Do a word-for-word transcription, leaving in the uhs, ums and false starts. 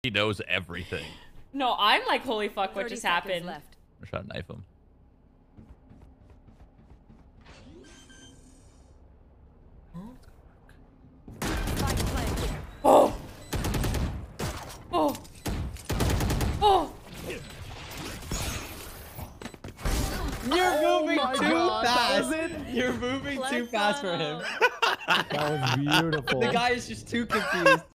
He knows everything. No, I'm like, holy fuck, what just happened? Left. I'm trying to knife him. Oh! Oh! Oh! You're moving my too God, that was fast. You're moving too fast for him. That was beautiful. The guy is just too confused.